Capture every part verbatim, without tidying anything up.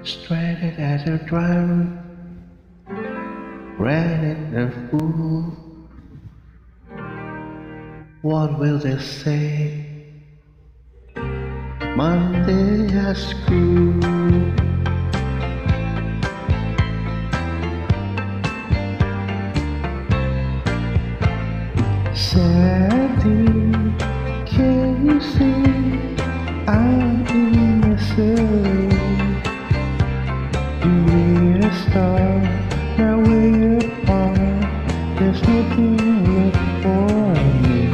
stranded as a driver, granted a fool. What will they say? Monday at school. Sandy, can you see I'm in misery? You need a star, now we're apart. There's nothing left for me.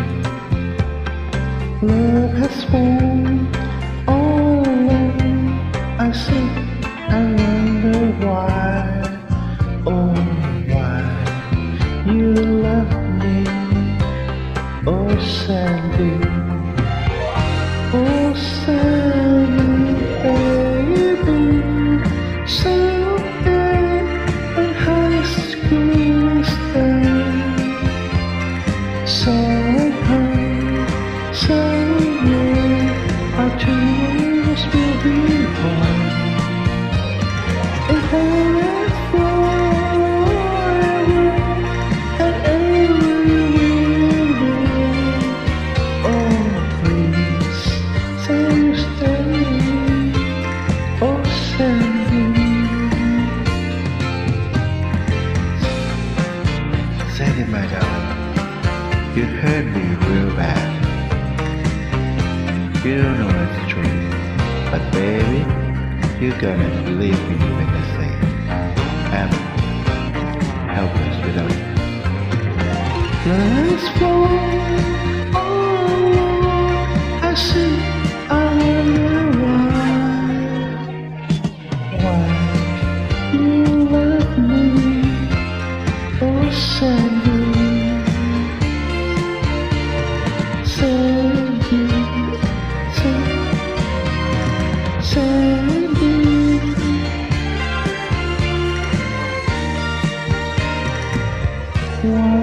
Love has won all alone. I sit and wonder why, oh why you left me. Oh Sandy, oh Sandy, baby. Someday when high school is done, somehow, somewhere, our two worlds will be one. If I forever and ever will, oh please say you stay, oh Sandy. Sandy, my darling, you hurt me real bad. You don't know it's true, but baby, you're gonna believe me when I say I'm helpless without you. Let's fall all alone. I see, I wonder why, why you left me, oh Sandy, Sandy, Sandy. Why?